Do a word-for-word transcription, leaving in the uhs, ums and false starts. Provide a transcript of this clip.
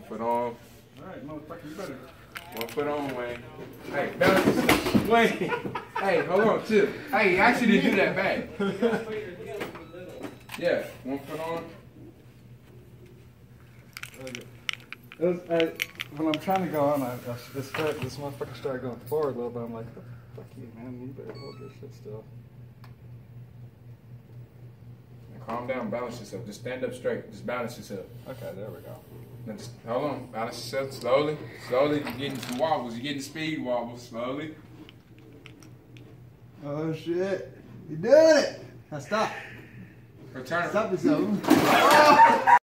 foot on. Alright, motherfucker, you better. One foot on, Wayne. Hey, balance yourself. Wayne. Hey, hold on, chill. Hey, you actually didn't do that bad. Yeah, one foot on. Okay. It was, I, when I'm trying to go on, I, I, it start, this motherfucker started going forward a little bit. I'm like, fuck you, man. You better hold your shit still. Calm down, balance yourself. Just stand up straight. Just balance yourself. Okay, there we go. Now just hold on. Balance yourself slowly. Slowly. You're getting some wobbles. You're getting speed wobbles. Slowly. Oh shit. You're doing it. Now stop. Return. Stop yourself.